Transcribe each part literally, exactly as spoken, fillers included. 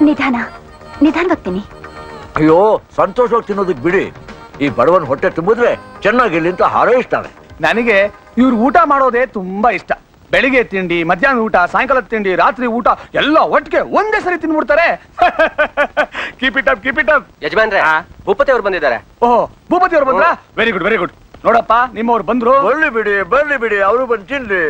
ನಿಧಾನ ನಿಧಾನವಾಗಿ ತಿನ್ನಿ. ಅಯ್ಯೋ ಸಂತೋಷವಾಗಿ ತಿನ್ನೋದಕ್ಕೆ ಬಿಡಿ. ಈ ಬಡವನ್ ಹೊಟ್ಟೆ ತುಂಬಿದ್ರೆ ಚೆನ್ನಾಗಿರ್ಲಿ ಅಂತ ಹಾರೈಸ್ತಾನೆ. ನನಗೆ ಇವ್ರು ಊಟ ಮಾಡೋದೇ ತುಂಬಾ ಇಷ್ಟ. ಬೆಳಿಗ್ಗೆ ತಿಂಡಿ, ಮಧ್ಯಾಹ್ನ ಊಟ, ಸಾಯಂಕಾಲದ ತಿಂಡಿ, ರಾತ್ರಿ ಊಟ ಎಲ್ಲ ಒಟ್ಟಿಗೆ ಒಂದೇ ಸರಿ ತಿನ್ಬಿಡ್ತಾರೆ. Keep it up, keep it up. ಯಜಮಾನ್ರೆ, ಭೂಪತಿ ಅವ್ರು ಬಂದಿದ್ದಾರೆ. ಓಹ್, ಭೂಪತಿ ಅವ್ರು ಬಂದ್ರ? Very good, very good. ನೋಡಪ್ಪ, ನಿಮ್ಮವ್ರು ಬಂದ್ರು. ಬರ್ಲಿ ಬಿಡಿ, ಬರ್ಲಿ ಬಿಡಿ, ಅವರು ಬಂದು ತಿನ್ಲಿ.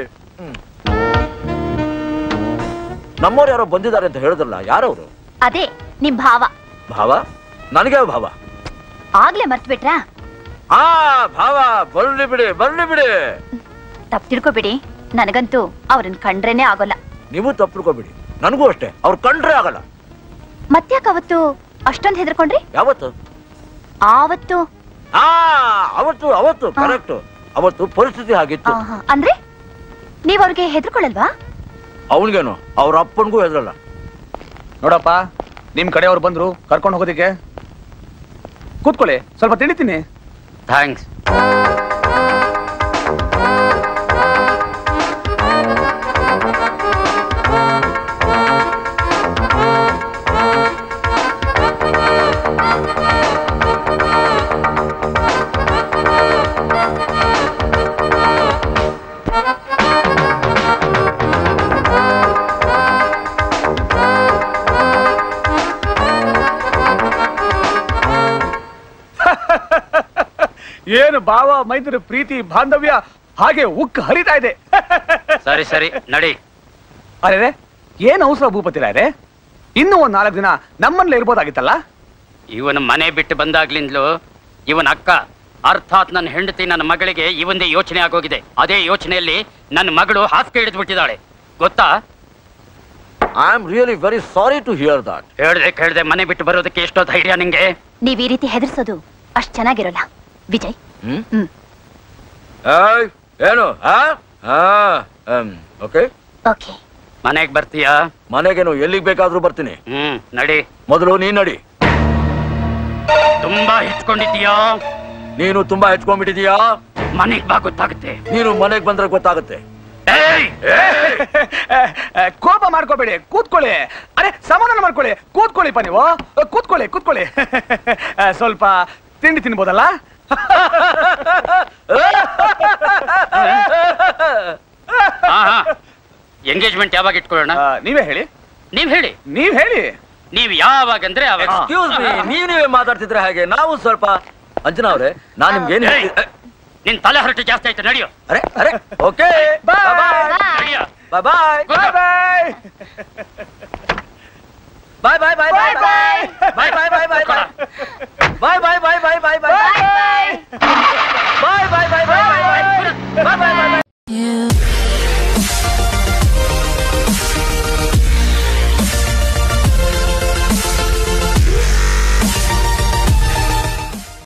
ನಮ್ಮವ್ರು ಯಾರೋ ಬಂದಿದ್ದಾರೆ ಅಂತ ಹೇಳಿದ್ರಲ್ಲ, ಯಾರವ್ರು? ಅದೇ ನಿಮ್ ಭಾವ. ಭಾವ? ನನಗೆ ಭಾವ? ಆಗ್ಲೇ ಮರ್ತ್ ಬಿಟ್ರಾ? ಆ ಭಾವ ಬರ್ಲಿ ಬಿಡಿ, ಬರ್ಲಿ ಬಿಡಿ. ತಪ್ಪು ತಿಳ್ಕೊಬಿಡಿ, ನನಗಂತೂ ಅವ್ರನ್ನ ಕಂಡ್ರೇನೆ ಆಗೋಲ್ಲ. ನೀವು ತಪ್ಪು ತಿಳ್ಕೊಬಿಡಿ, ನನಗೂ ಅಷ್ಟೇ, ಅವ್ರು ಕಂಡ್ರೆ ಆಗಲ್ಲ. ಮತ್ತ್ಯಾಕ ಅವತ್ತು ಅಷ್ಟೊಂದು ಹೆದರ್ಕೊಂಡ್ರಿ? ಯಾವತ್ತು? ಆವತ್ತು. ಆ ಅವತ್ತು ಅವತ್ತು ಕರೆಕ್ಟ್. ಅವತ್ತು ಪರಿಸ್ಥಿತಿ ಹಾಗಿತ್ತು. ಅಂದ್ರೆ ನೀವ್ ಅವ್ರಿಗೆ ಹೆದರ್ಕೊಳ್ಳಲ್ವಾ? ಅವನಿಗೇನು, ಅವ್ರ ಅಪ್ಪನಿಗೂ ಹೆದರಲ್ಲ. ನೋಡಪ್ಪ, ನಿಮ್ ಕಡೆ ಅವ್ರು ಬಂದ್ರು ಕರ್ಕೊಂಡು ಹೋಗೋದಿಕ್ಕೆ. ಕೂತ್ಕೊಳ್ಳಿ, ಸ್ವಲ್ಪ ತಿಳಿತೀನಿ. ಥ್ಯಾಂಕ್ಸ್. ಏನು ಭಾವ ಮೈತ್ರಿ ಪ್ರೀತಿ ಬಾಂಧವ್ಯ ಹಾಗೆ ಉಕ್ಕ ಹರಿತಾ ಇದೆ. ಸರಿ ಸರಿ ನಡಿ. ಅರೆ, ಏನ್ ಅವಸರ ಭೂಪತಿ ರಾಯರೇ? ಇನ್ನೂ ಒಂದ್ ನಾಲ್ಕು ದಿನ ನಮ್ಮಲ್ಲೇ ಇರ್ಬೋದಾಗಿತ್ತಲ್ಲ. ಇವನ ಮನೆ ಬಿಟ್ಟು ಬಂದಾಗ್ಲಿಂದಲೂ ಇವನ ಅಕ್ಕ ಅರ್ಥಾತ್ ನನ್ನ ಹೆಂಡತಿ ನನ್ನ ಮಗಳಿಗೆ ಇವಂದೇ ಯೋಚನೆ ಆಗೋಗಿದೆ. ಅದೇ ಯೋಚನೆಯಲ್ಲಿ ನನ್ನ ಮಗಳು ಹಾಸಿಗೆ ಹಿಡಿದು ಬಿಟ್ಟಿದ್ದಾಳೆ, ಗೊತ್ತಾ? I am really very sorry to hear that. ಹೇಳ್ದೆ ಕೇಳ್ದೆ ಮನೆ ಬಿಟ್ಟು ಬರೋದಕ್ಕೆ ಎಷ್ಟೋ ಧೈರ್ಯ ನಿಂಗೆ? ನೀವ್ ಈ ರೀತಿ ಹೆದರ್ಸೋದು ಅಷ್ಟ್ ಚೆನ್ನಾಗಿರೋಲ್ಲ ವಿಜಯ್. ಹ್ಮ್ ಏನು? Okay okay. ಮನೆಗೆ ಬರ್ತೀಯಾ? ಮನೆಗೇನು, ಎಲ್ಲಿಗೆ ಬೇಕಾದ್ರೂ ಬರ್ತೀನಿ. ಹ್ಮ್ ನಡಿ. ಮೊದಲು ನೀನ್ ನಡಿ. ತುಂಬಾ ಹೆಚ್ಕೊಂಡಿದ್ದೀಯಾ? ನೀನು ತುಂಬಾ ಹೆಚ್ಕೊಂಡ್ಬಿಟ್ಟಿದೀಯಾ? ಮನೆಗ್ ಬಾ, ಗೊತ್ತಾಗುತ್ತೆ. ನೀನು ಮನೆಗೆ ಬಂದ್ರೆ ಗೊತ್ತಾಗುತ್ತೆ. ಕೋಪ ಮಾಡ್ಕೋಬೇಡಿ, ಕೂತ್ಕೊಳ್ಳಿ. ಅರೆ, ಸಮಾಧಾನ ಮಾಡ್ಕೊಳ್ಳಿ, ಕೂತ್ಕೊಳ್ಳಿಪ್ಪ ನೀವು. ಕೂತ್ಕೊಳ್ಳಿ, ಕೂತ್ಕೊಳ್ಳಿ. ಸ್ವಲ್ಪ ತಿಂಡಿ ತಿನ್ಬೋದಲ್ಲ? ಎಂಗೇಜ್ಮೆಂಟ್ ಯಾವಾಗ ಇಟ್ಕೊಳ್ಳೋಣ? ನೀವೇ ಹೇಳಿ. ನೀವ್ ಹೇಳಿ. ನೀವ್ ಹೇಳಿ. ನೀವ್ ಯಾವಾಗಂದ್ರೆ ಎಕ್ಸ್ಕ್ಯೂಸ್ ಮೀ, ನೀವ್ ನೀವೇ ಮಾತಾಡ್ತಿದ್ರೆ ಹಾಗೆ ನಾವು ಸ್ವಲ್ಪ. ಅಂಜನಾ ಅವ್ರೆ, ನಾನ್ ನಿಮ್ಗೆ ಏನ್ ಹೇಳಿ? ನಿನ್ ತಲೆ ಹರಟೆ ಜಾಸ್ತಿ ಆಯ್ತು, ನಡೆಯೋ. ಅರೆ ಅರೆ ಓಕೆ ಬಾಯ್ ಬಾಯ್ ಬಾಯ್ ಬಾಯ್ ಬಾಯ್ ಬಾಯ್ ಬಾಯ್ ಬಾಯ್ ಬಾಯ್ ಬಾಯ್ ಬಾಯ್ ಬಾಯ್ ಬಾಯ್ ಬಾಯ್